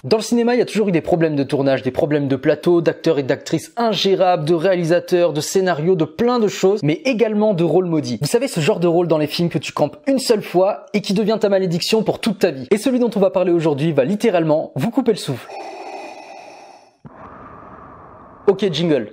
Dans le cinéma, il y a toujours eu des problèmes de tournage, des problèmes de plateau, d'acteurs et d'actrices ingérables, de réalisateurs, de scénarios, de plein de choses, mais également de rôles maudits. Vous savez, ce genre de rôle dans les films que tu campes une seule fois et qui devient ta malédiction pour toute ta vie. Et celui dont on va parler aujourd'hui va littéralement vous couper le souffle. Ok, jingle.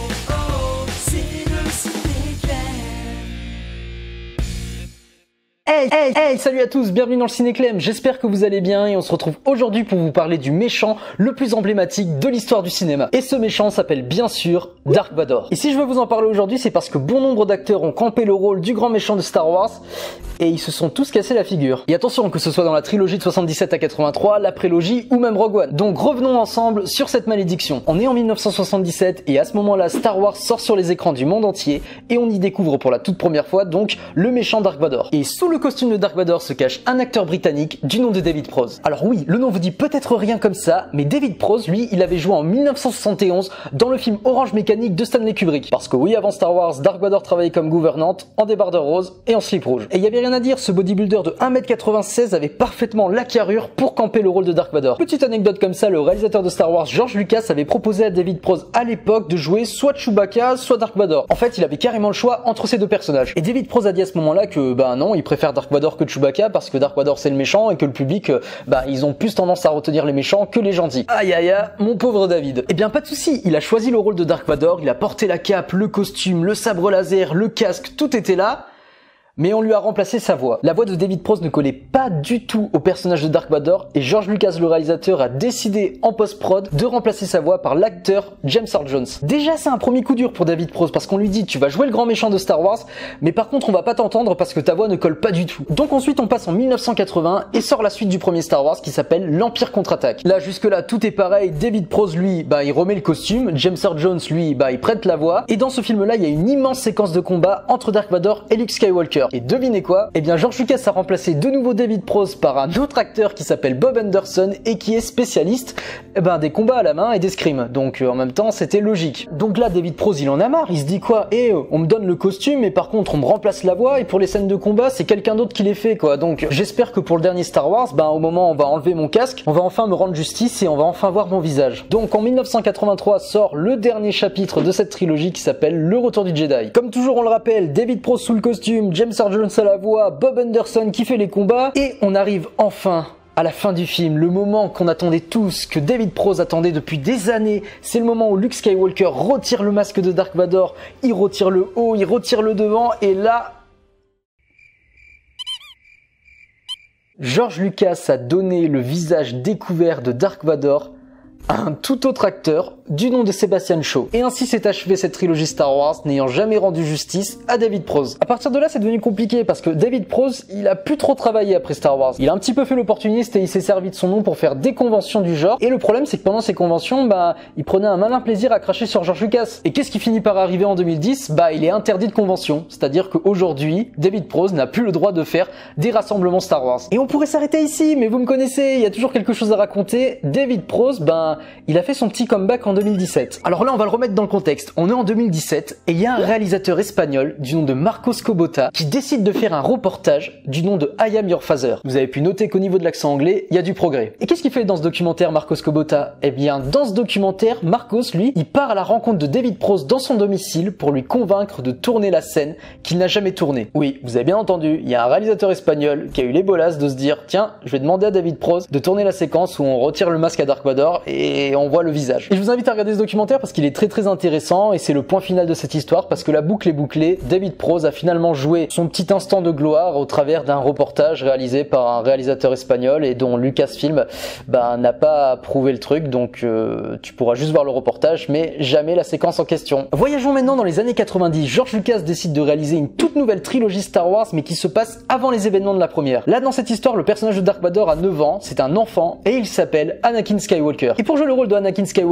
Hey, salut à tous, bienvenue dans le Ciné-Clem, j'espère que vous allez bien et on se retrouve aujourd'hui pour vous parler du méchant le plus emblématique de l'histoire du cinéma. Et ce méchant s'appelle bien sûr Dark Vador. Et si je veux vous en parler aujourd'hui, c'est parce que bon nombre d'acteurs ont campé le rôle du grand méchant de Star Wars et ils se sont tous cassés la figure. Et attention, que ce soit dans la trilogie de 77 à 83, la prélogie ou même Rogue One. Donc revenons ensemble sur cette malédiction. On est en 1977 et à ce moment-là, Star Wars sort sur les écrans du monde entier et on y découvre pour la toute première fois donc le méchant Dark Vador. Et sous le costume de Dark Vador se cache un acteur britannique du nom de David Prowse. Alors oui, le nom vous dit peut-être rien comme ça, mais David Prowse, lui, il avait joué en 1971 dans le film Orange Mécanique de Stanley Kubrick. Parce que oui, avant Star Wars, Dark Vador travaillait comme gouvernante, en débardeur rose et en slip rouge. Et il y avait rien à dire, ce bodybuilder de 1m96 avait parfaitement la carrure pour camper le rôle de Dark Vador. Petite anecdote comme ça, le réalisateur de Star Wars, George Lucas, avait proposé à David Prowse à l'époque de jouer soit Chewbacca, soit Dark Vador. En fait, il avait carrément le choix entre ces deux personnages. Et David Prowse a dit à ce moment-là que, non, il préfère Dark Vador que Chewbacca parce que Dark Vador c'est le méchant et que le public, ils ont plus tendance à retenir les méchants que les gentils. Aïe aïe aïe, mon pauvre David. Eh bien pas de souci, il a choisi le rôle de Dark Vador, il a porté la cape, le costume, le sabre laser, le casque, tout était là. Mais on lui a remplacé sa voix. La voix de David Prowse ne collait pas du tout au personnage de Dark Vador et George Lucas, le réalisateur, a décidé en post-prod de remplacer sa voix par l'acteur James Earl Jones. Déjà, c'est un premier coup dur pour David Prowse parce qu'on lui dit tu vas jouer le grand méchant de Star Wars, mais par contre on va pas t'entendre parce que ta voix ne colle pas du tout. Donc ensuite on passe en 1980 et sort la suite du premier Star Wars qui s'appelle l'Empire contre-attaque. Là jusque là tout est pareil, David Prowse lui, il remet le costume, James Earl Jones lui, il prête la voix et dans ce film là il y a une immense séquence de combat entre Dark Vador et Luke Skywalker. Et devinez quoi? Eh bien George Lucas a remplacé de nouveau David Prowse par un autre acteur qui s'appelle Bob Anderson et qui est spécialiste des combats à la main et d'escrime. Donc en même temps c'était logique. Donc là David Prowse il en a marre, il se dit quoi? On me donne le costume et par contre on me remplace la voix et pour les scènes de combat c'est quelqu'un d'autre qui les fait quoi. Donc j'espère que pour le dernier Star Wars, au moment où on va enlever mon casque, on va enfin me rendre justice et on va enfin voir mon visage. Donc en 1983 sort le dernier chapitre de cette trilogie qui s'appelle Le Retour du Jedi. Comme toujours on le rappelle, David Prowse sous le costume, James Earl Jones à la voix, Bob Anderson qui fait les combats et on arrive enfin à la fin du film, le moment qu'on attendait tous, que David Prowse attendait depuis des années. C'est le moment où Luke Skywalker retire le masque de Dark Vador, il retire le haut, il retire le devant et là... George Lucas a donné le visage découvert de Dark Vador à un tout autre acteur du nom de Sebastian Shaw. Et ainsi s'est achevée cette trilogie Star Wars, n'ayant jamais rendu justice à David Prowse. À partir de là, c'est devenu compliqué parce que David Prowse, il a plus trop travaillé après Star Wars. Il a un petit peu fait l'opportuniste et il s'est servi de son nom pour faire des conventions du genre. Et le problème, c'est que pendant ces conventions, il prenait un malin plaisir à cracher sur George Lucas. Et qu'est-ce qui finit par arriver en 2010? Il est interdit de convention. C'est-à-dire qu'aujourd'hui, David Prowse n'a plus le droit de faire des rassemblements Star Wars. Et on pourrait s'arrêter ici, mais vous me connaissez, il y a toujours quelque chose à raconter. David Prowse, il a fait son petit comeback en 2017. Alors là, on va le remettre dans le contexte. On est en 2017 et il y a un réalisateur espagnol du nom de Marcos Cobota qui décide de faire un reportage du nom de I Am Your Father. Vous avez pu noter qu'au niveau de l'accent anglais, il y a du progrès. Et qu'est-ce qu'il fait dans ce documentaire, Marcos Cobota? Eh bien, dans ce documentaire, Marcos, lui, il part à la rencontre de David Prowse dans son domicile pour lui convaincre de tourner la scène qu'il n'a jamais tournée. Oui, vous avez bien entendu, il y a un réalisateur espagnol qui a eu les bolasses de se dire tiens, je vais demander à David Prowse de tourner la séquence où on retire le masque à Dark Vador et on voit le visage. Et je vous invite à regarder ce documentaire parce qu'il est très très intéressant et c'est le point final de cette histoire parce que la boucle est bouclée. David Prowse a finalement joué son petit instant de gloire au travers d'un reportage réalisé par un réalisateur espagnol et dont Lucasfilm n'a pas approuvé le truc, donc tu pourras juste voir le reportage mais jamais la séquence en question. Voyageons maintenant dans les années 90. George Lucas décide de réaliser une toute nouvelle trilogie Star Wars mais qui se passe avant les événements de la première. Là dans cette histoire, le personnage de Dark Vador a 9 ans, c'est un enfant et il s'appelle Anakin Skywalker. Et pour jouer le rôle de Anakin Skywalker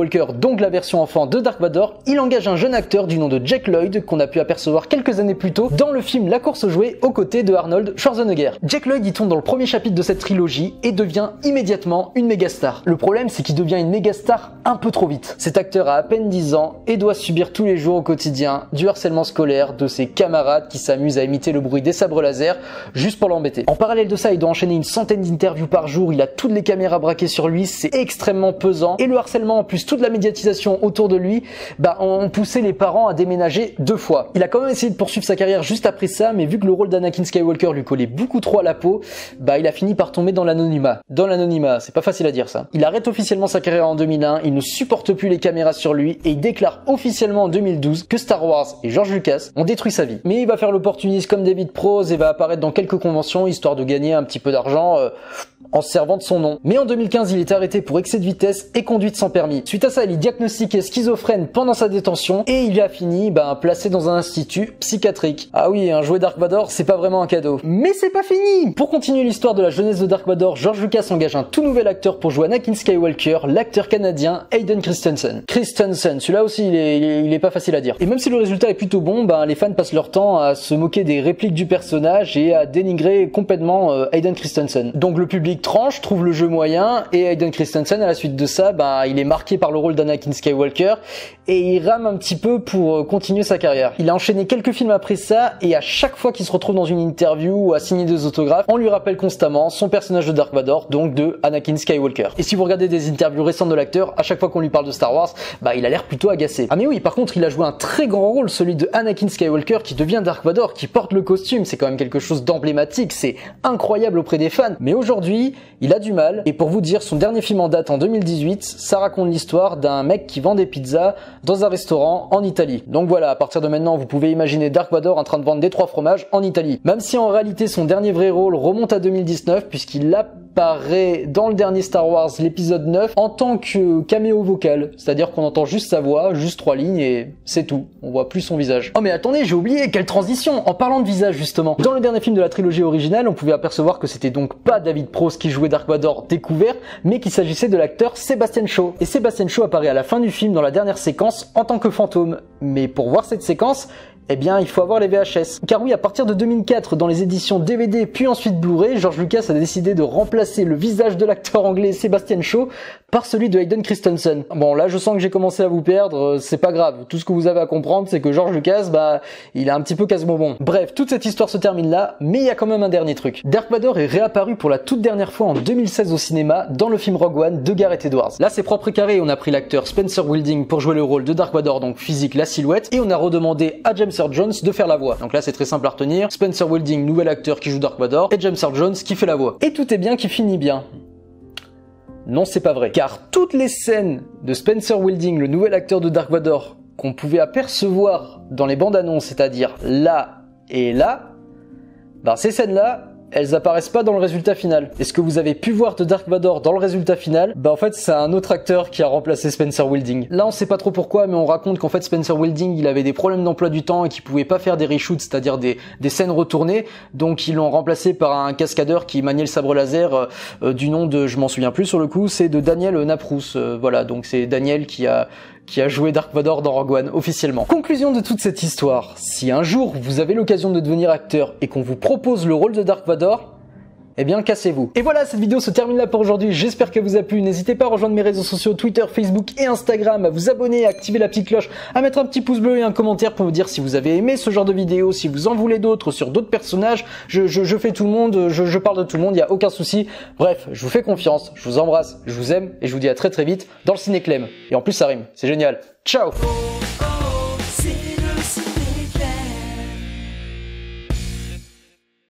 donc la version enfant de Dark Vador, il engage un jeune acteur du nom de Jake Lloyd qu'on a pu apercevoir quelques années plus tôt dans le film La course aux jouets aux côtés de Arnold Schwarzenegger. Jake Lloyd y tombe dans le premier chapitre de cette trilogie et devient immédiatement une méga star. Le problème, c'est qu'il devient une méga star un peu trop vite. Cet acteur a à peine 10 ans et doit subir tous les jours au quotidien du harcèlement scolaire de ses camarades qui s'amusent à imiter le bruit des sabres laser juste pour l'embêter. En parallèle de ça, il doit enchaîner une centaine d'interviews par jour, il a toutes les caméras braquées sur lui, c'est extrêmement pesant et le harcèlement en plus toute la médiatisation autour de lui ont poussé les parents à déménager 2 fois. Il a quand même essayé de poursuivre sa carrière juste après ça, mais vu que le rôle d'Anakin Skywalker lui collait beaucoup trop à la peau, il a fini par tomber dans l'anonymat. Dans l'anonymat, c'est pas facile à dire ça. Il arrête officiellement sa carrière en 2001, il ne supporte plus les caméras sur lui et il déclare officiellement en 2012 que Star Wars et George Lucas ont détruit sa vie. Mais il va faire l'opportuniste comme David Prowse et va apparaître dans quelques conventions histoire de gagner un petit peu d'argent en se servant de son nom. Mais en 2015, il est arrêté pour excès de vitesse et conduite sans permis. Suite à ça, il est diagnostiqué schizophrène pendant sa détention et il a fini placé dans un institut psychiatrique. Ah oui, un jouet Dark Vador, c'est pas vraiment un cadeau. Mais c'est pas fini. Pour continuer l'histoire de la jeunesse de Dark Vador, George Lucas engage un tout nouvel acteur pour jouer Anakin Skywalker, l'acteur canadien Hayden Christensen. Celui-là aussi, il est pas facile à dire. Et même si le résultat est plutôt bon, les fans passent leur temps à se moquer des répliques du personnage et à dénigrer complètement Hayden Christensen. Donc le public tranche, trouve le jeu moyen et Hayden Christensen à la suite de ça, il est marqué par le rôle d'Anakin Skywalker et il rame un petit peu pour continuer sa carrière. Il a enchaîné quelques films après ça et à chaque fois qu'il se retrouve dans une interview ou à signer des autographes, on lui rappelle constamment son personnage de Dark Vador, donc de Anakin Skywalker. Et si vous regardez des interviews récentes de l'acteur, à chaque fois qu'on lui parle de Star Wars, il a l'air plutôt agacé. Ah mais oui, par contre, il a joué un très grand rôle, celui de Anakin Skywalker qui devient Dark Vador, qui porte le costume, c'est quand même quelque chose d'emblématique, c'est incroyable auprès des fans. Mais aujourd'hui, il a du mal, et pour vous dire, son dernier film en date en 2018, ça raconte l'histoire d'un mec qui vend des pizzas dans un restaurant en Italie. Donc voilà, à partir de maintenant, vous pouvez imaginer Dark Vador en train de vendre des 3 fromages en Italie. Même si en réalité, son dernier vrai rôle remonte à 2019, puisqu'il apparaît dans le dernier Star Wars, l'épisode 9, en tant que caméo vocal, c'est-à-dire qu'on entend juste sa voix, juste 3 lignes, et c'est tout. On voit plus son visage. Oh mais attendez, j'ai oublié, quelle transition! En parlant de visage justement, dans le dernier film de la trilogie originale, on pouvait apercevoir que c'était donc pas David Prowse qui jouait Dark Vador découvert, mais qu'il s'agissait de l'acteur Sebastian Shaw. Et Sebastian Shaw apparaît à la fin du film dans la dernière séquence en tant que fantôme. Mais pour voir cette séquence, il faut avoir les VHS. Car oui, à partir de 2004, dans les éditions DVD puis ensuite Blu-ray, George Lucas a décidé de remplacer le visage de l'acteur anglais Sebastian Shaw par celui de Hayden Christensen. Bon, là, je sens que j'ai commencé à vous perdre, c'est pas grave. Tout ce que vous avez à comprendre, c'est que George Lucas, il est un petit peu casse-bonbon. Bref, toute cette histoire se termine là, mais il y a quand même un dernier truc. Dark Vador est réapparu pour la toute dernière fois en 2016 au cinéma dans le film Rogue One de Gareth Edwards. Là, c'est propre et carré, on a pris l'acteur Spencer Wilding pour jouer le rôle de Dark Vador, donc physique, la silhouette, et on a redemandé à James Earl Jones de faire la voix. Donc là, c'est très simple à retenir. Spencer Wilding, nouvel acteur qui joue Dark Vador, et James Earl Jones qui fait la voix. Et tout est bien qui finit bien. Non, c'est pas vrai. Car toutes les scènes de Spencer Wilding, le nouvel acteur de Dark Vador, qu'on pouvait apercevoir dans les bandes annonces, c'est-à-dire là et là, ces scènes-là, elles apparaissent pas dans le résultat final. Et ce que vous avez pu voir de Dark Vador dans le résultat final, en fait, c'est un autre acteur qui a remplacé Spencer Wilding. Là, on sait pas trop pourquoi, mais on raconte qu'en fait, Spencer Wilding, il avait des problèmes d'emploi du temps et qu'il pouvait pas faire des reshoots, c'est-à-dire des scènes retournées. Donc, ils l'ont remplacé par un cascadeur qui maniait le sabre laser du nom de, je m'en souviens plus sur le coup, c'est de Daniel Naprous. Voilà, donc c'est Daniel qui a joué Dark Vador dans Rogue One, officiellement. Conclusion de toute cette histoire, si un jour vous avez l'occasion de devenir acteur et qu'on vous propose le rôle de Dark Vador, cassez-vous. Et voilà, cette vidéo se termine là pour aujourd'hui, j'espère qu'elle vous a plu, n'hésitez pas à rejoindre mes réseaux sociaux Twitter, Facebook et Instagram, à vous abonner, à activer la petite cloche, à mettre un petit pouce bleu et un commentaire pour me dire si vous avez aimé ce genre de vidéo, si vous en voulez d'autres sur d'autres personnages, je fais tout le monde, je parle de tout le monde, il n'y a aucun souci. Bref, je vous fais confiance, je vous embrasse, je vous aime et je vous dis à très vite dans le Ciné Clem. Et en plus ça rime, c'est génial. Ciao!